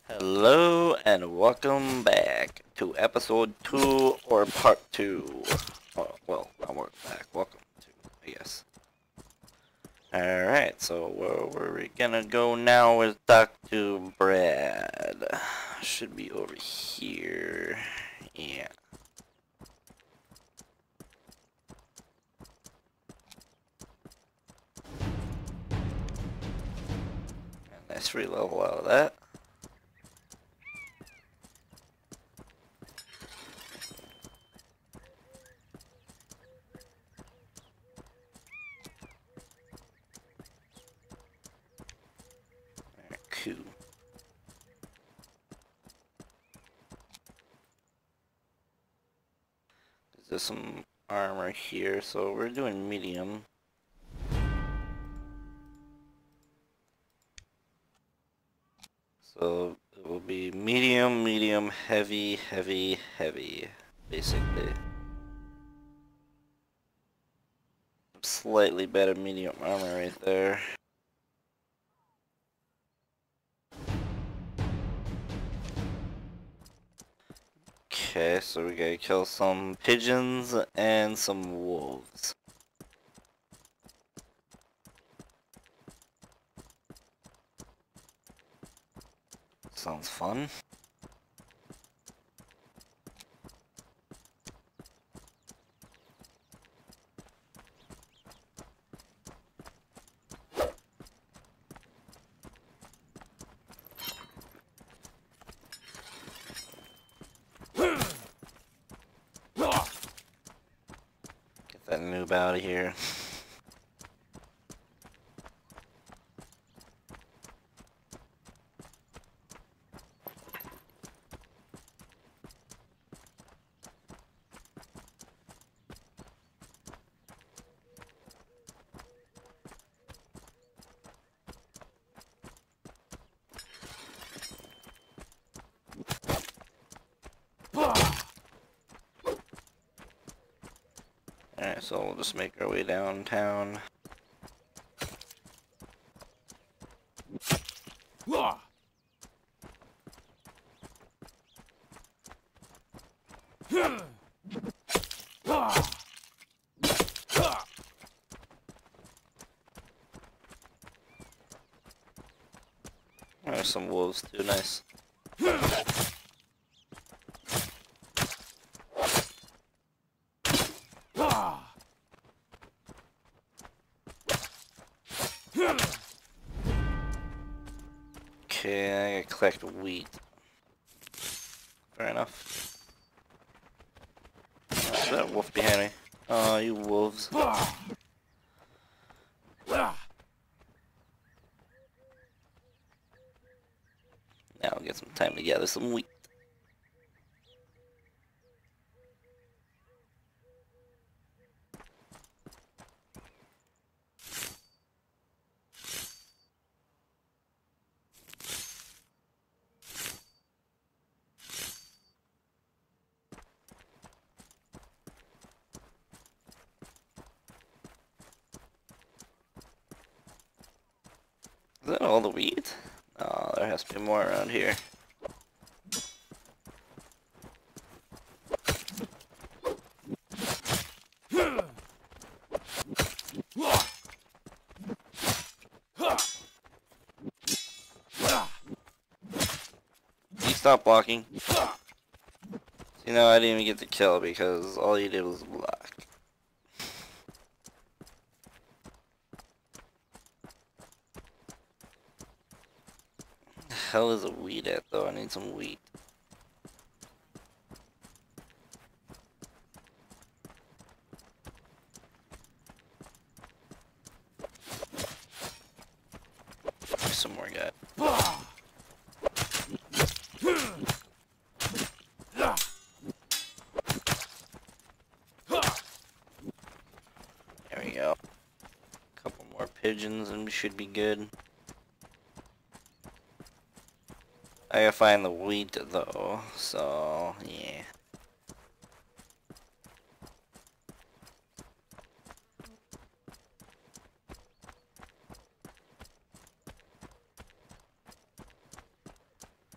Hello and welcome back to episode 2 or part 2. Oh, well, not welcome back. Welcome to, I guess. Alright, so where we're gonna go now is talk to Brad. Should be over here. Yeah. Nice free level out of that. Cool. There's some armor here, so we're doing medium. So it will be medium, medium, heavy, heavy, heavy, basically. Slightly better medium armor right there. Okay, so we gotta kill some pigeons and some wolves. Sounds fun. Get that noob out of here. Alright, so we'll just make our way downtown. There's some wolves too, nice. Okay, I gotta collect wheat. Fair enough. Oh, is that wolf behind me? Oh, you wolves. Now we'll get some time to gather some wheat. Is that all the wheat? Oh, there has to be more around here. You stop blocking. You know, I didn't even get the kill because all you did was block. The hell is a wheat at though? I need some wheat. There's some more guy. There we go. Couple more pigeons and we should be good. I gotta find the wheat though, so yeah.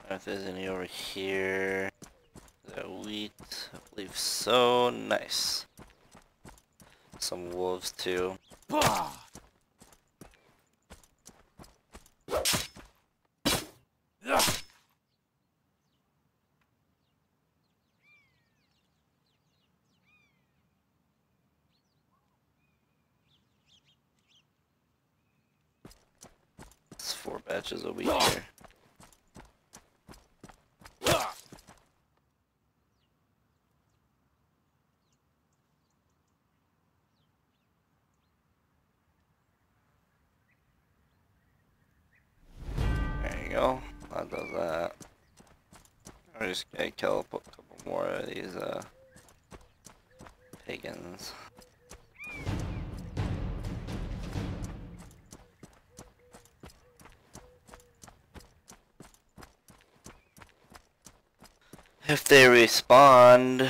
If there's any over here. Is that wheat? I believe so. Nice. Some wolves too. It's 4 batches a week here. There you go. That does that. I just gotta kill a couple more of these pagans. If they respond.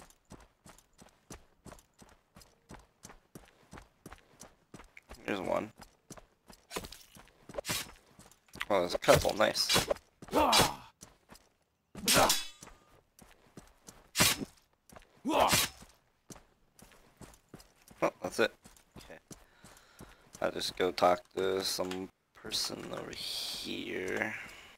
Here's one. Oh, there's a couple. Nice. Oh, that's it. Okay. I'll just go talk to some person over here.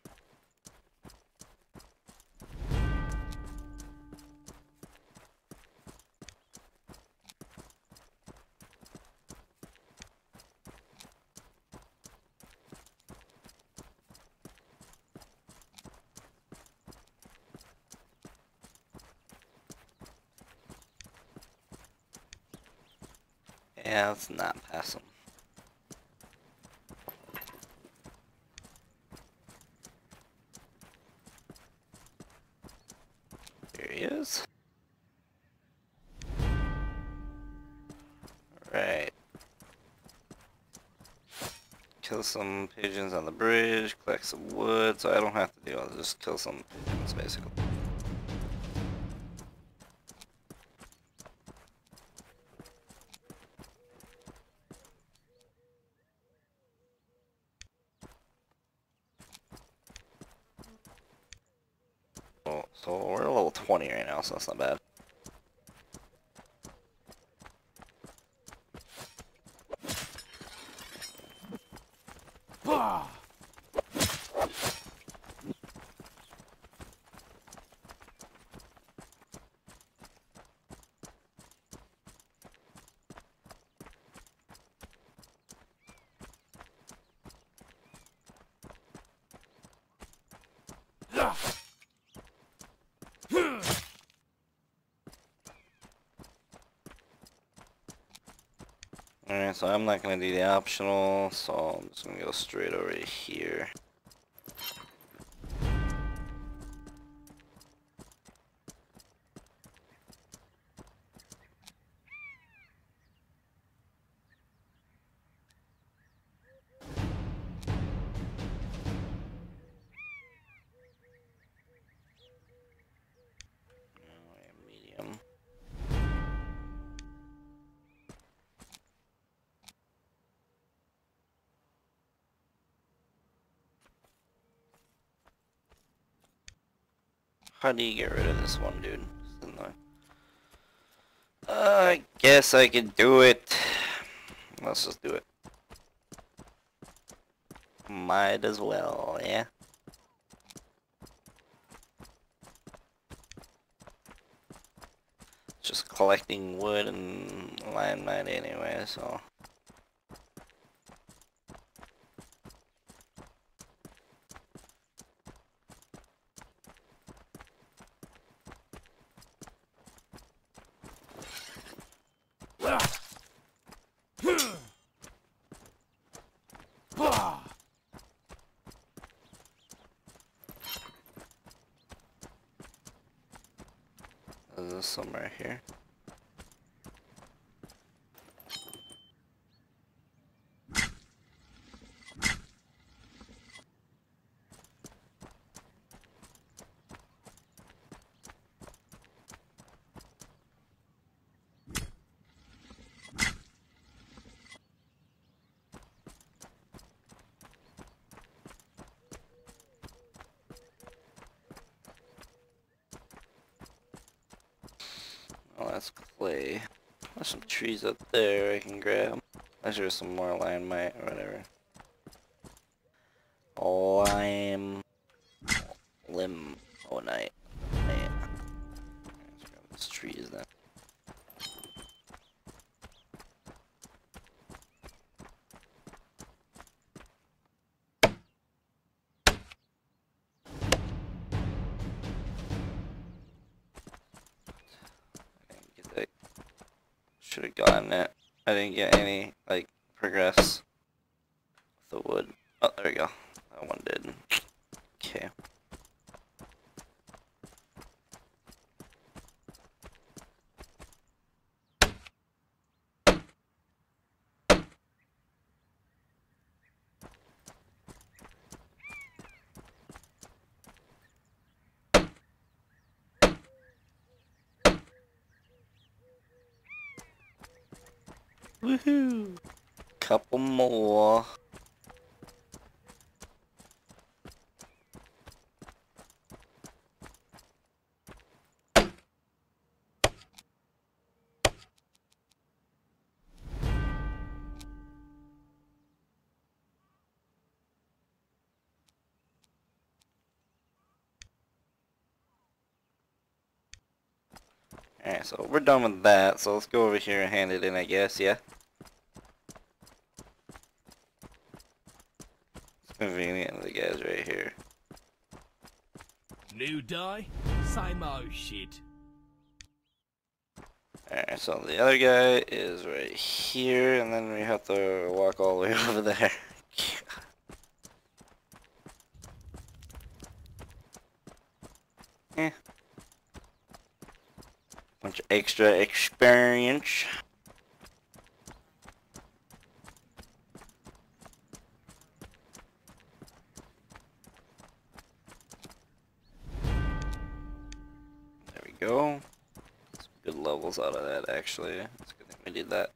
Yeah, let's not pass him. Here he is. Alright. Kill some pigeons on the bridge, collect some wood, so I don't have to do all this, just kill some pigeons basically. Oh, so we're level 20 right now, so that's not bad. Alright, so I'm not gonna do the optional, so I'm just gonna go straight over here. Medium. How do you get rid of this one, dude? I guess I could do it. Let's just do it. Might as well, yeah? Just collecting wood and landmine anyway, so... There's somewhere here. that's clay. There's some trees up there I can grab. There's some more limelight or whatever. Limonite. Yeah. Let's grab these trees then. Should have gotten it. I didn't get any, like, progress with the wood. Oh, there we go. That one did. Okay. Woohoo! Couple more. Alright, so we're done with that, so let's go over here and hand it in, I guess, yeah? It's convenient, the guy's right here. New die? Same old shit. Alright, so the other guy is right here, and then we have to walk all the way over there. Eh. Bunch of extra experience. There we go. Some good levels out of that, actually. It's a good thing we did that.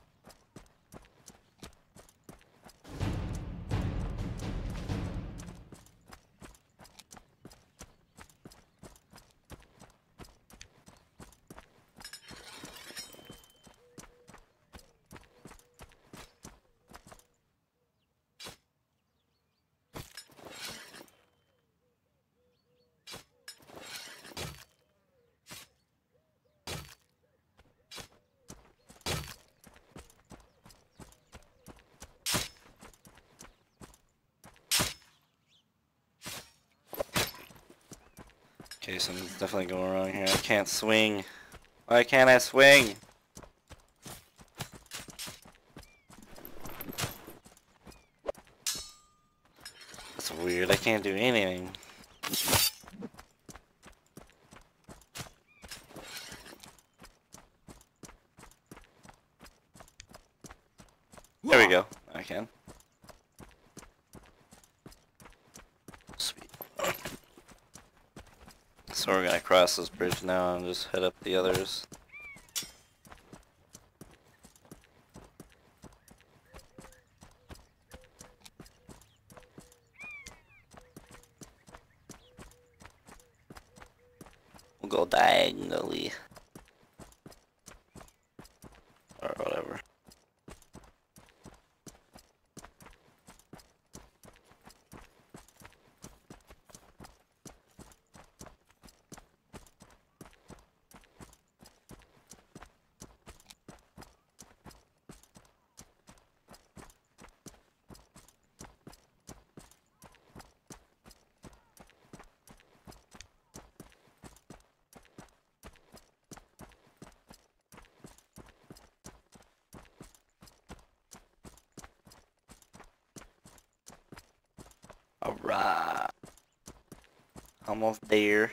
Okay, something's definitely going wrong here. I can't swing. Why can't I swing? That's weird. I can't do anything. There we go. I can. Sweet. So we're gonna cross this bridge now and just head up the others. We'll go diagonally. Or whatever. Alright. Almost there.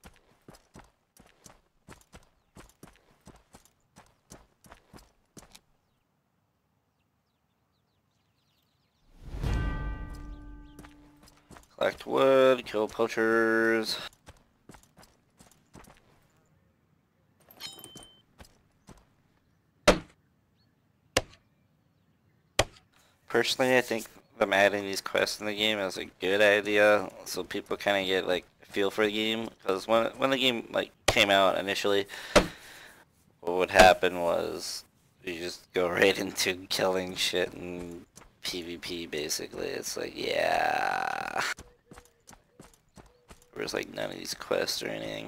Collect wood, kill poachers. Personally, I think them adding these quests in the game is a good idea, so people kind of get like a feel for the game. Because when the game like came out initially, what would happen was you just go right into killing shit and PvP basically. It's like, yeah. There's like none of these quests or anything.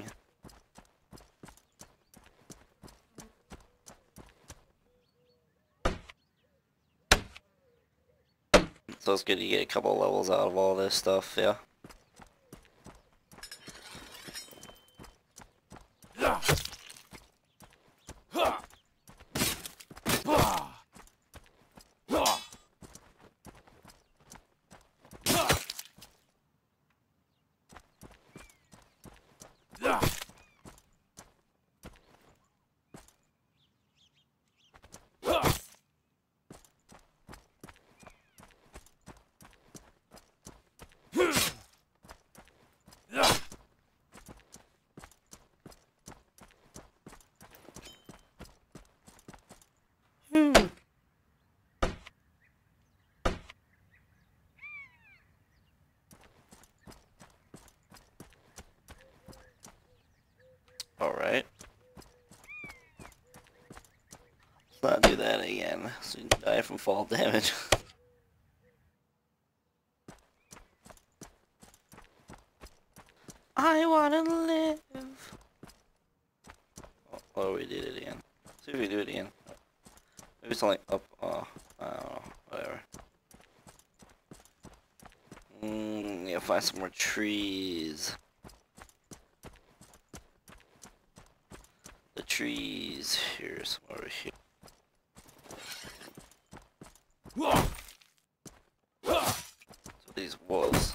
So it's good to get a couple levels out of all this stuff, yeah. Alright. Let's not do that again, so you can die from fall damage. I wanna live! Oh, we did it again. Let's see if we do it again. Maybe it's only up, I don't know, whatever. Yeah, find some more trees. The trees, here's some over here. So these wolves.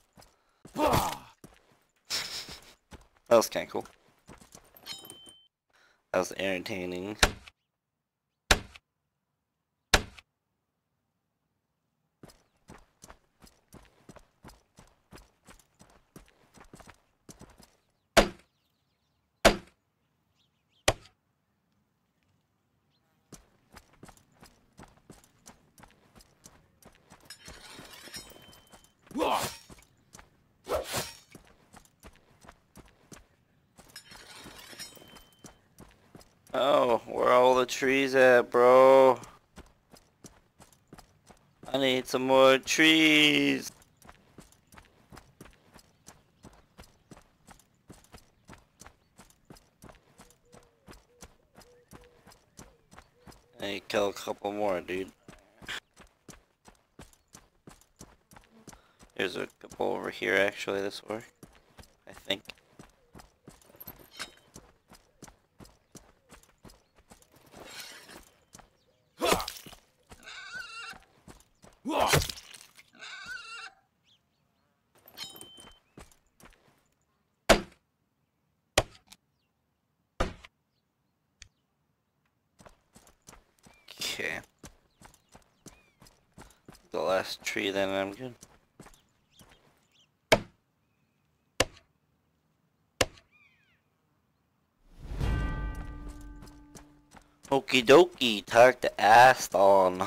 That was kinda cool. That was entertaining. Oh, where are all the trees at, bro? I need some more trees. I need to kill a couple more, dude. There's a couple over here, actually, this way. I think. Okay. The last tree, then I'm good. Okie dokie, talk to Aston.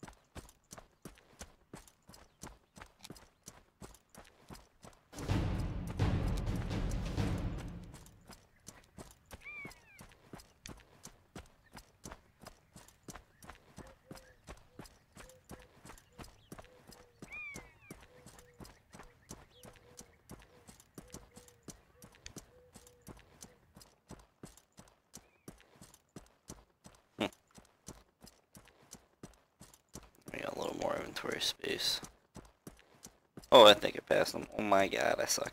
I got a little more inventory space. Oh, I think I passed them. Oh my god, I suck.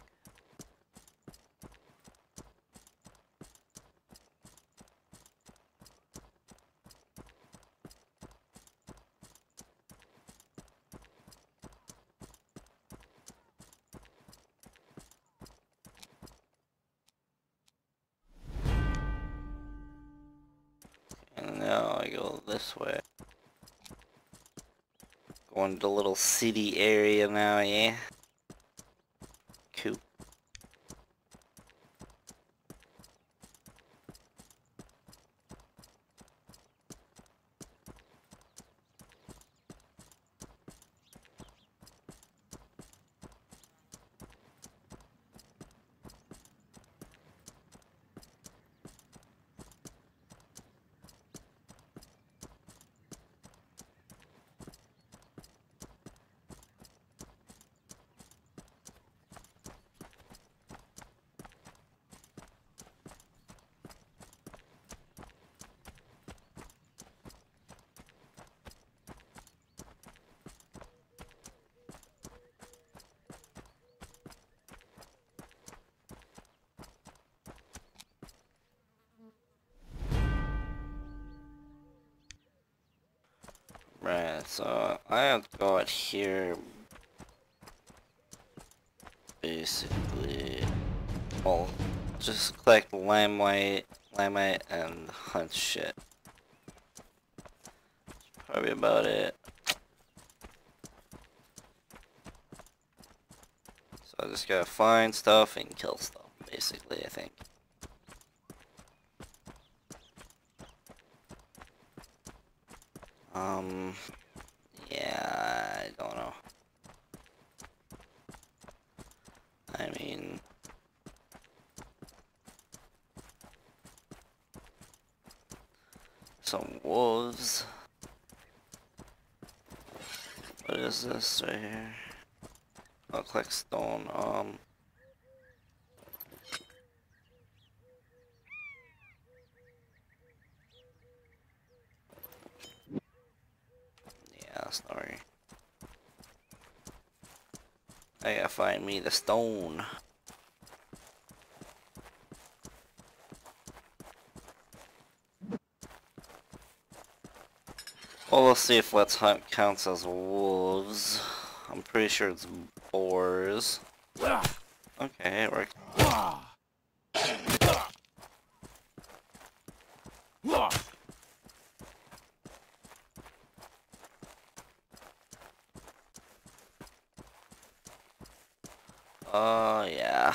And now I go this way. Going to the little city area now, yeah? Cool. Alright, so I have to go out here basically. Well, just collect limelight, and hunt shit. Probably about it. So I just gotta find stuff and kill stuff, basically, I think. Yeah, I don't know. I mean, some wolves. What is this right here? Oh, collect stone. Yeah, sorry. I gotta find me the stone. Well, we'll see if let's hunt counts as wolves. I'm pretty sure it's boars. Okay, it worked. Oh, yeah.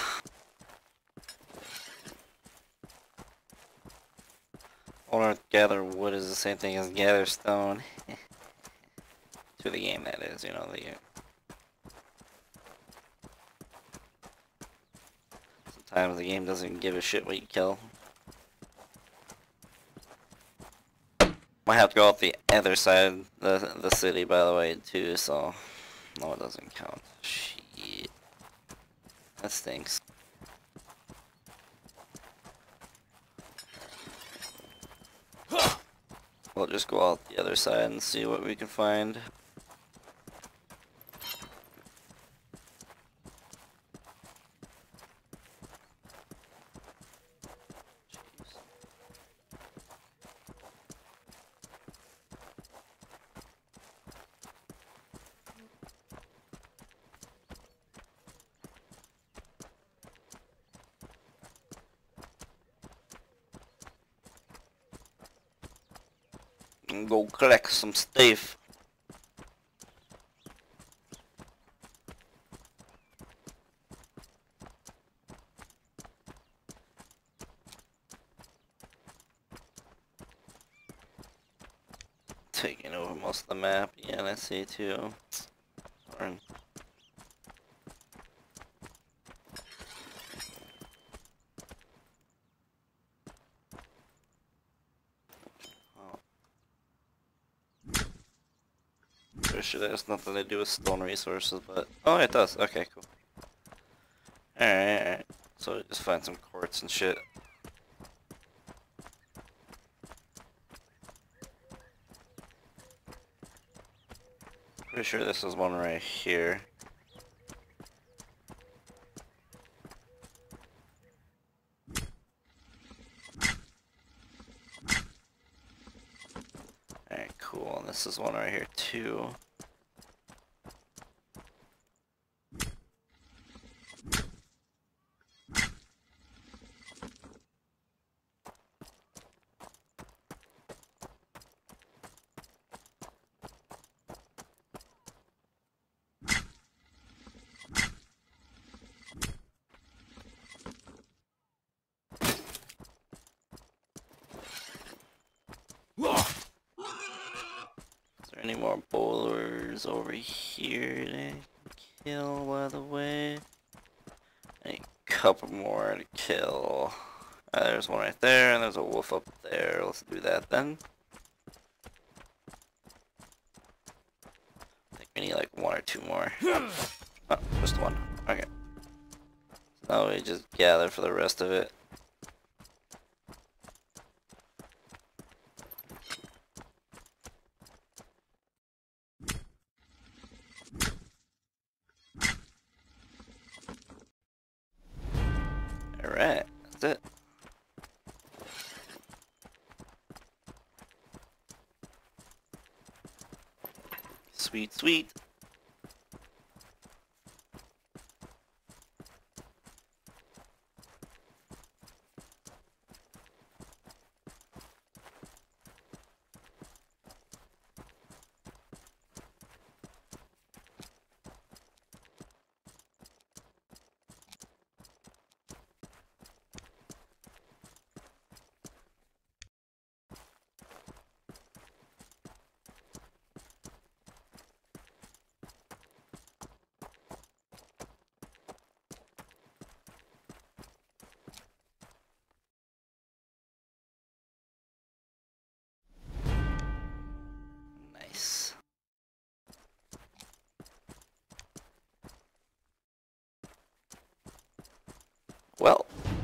Or gather wood is the same thing as gather stone. To the game, that is, you know, the sometimes the game doesn't give a shit what you kill. Might have to go out the other side of the city, by the way, too, so no, it doesn't count. Shit. That stinks. We'll just go out the other side and see what we can find. And go collect some stuff. Taking over most of the map, yeah, I see too. Darn. Pretty sure that has nothing to do with stone resources, but oh, it does. Okay, cool. Alright, alright. So just find some quartz and shit. Pretty sure this is one right here. Alright, cool. And this is one right here too. Is there any more bowlers over here to kill, by the way? A couple more to kill. There's one right there, and there's a wolf up there. Let's do that then. I think we need like one or two more. Oh, just one. Okay. So now we just gather for the rest of it. Alright, that's it. Sweet, sweet. Nice. Well,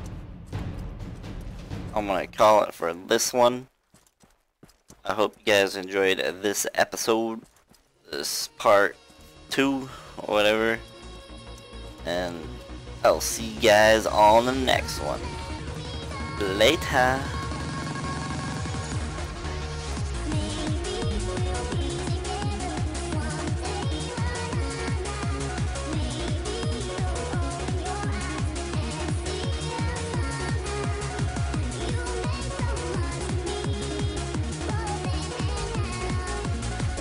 I'm gonna call it for this one. I hope you guys enjoyed this episode, this part 2 or whatever, and I'll see you guys on the next one. Later.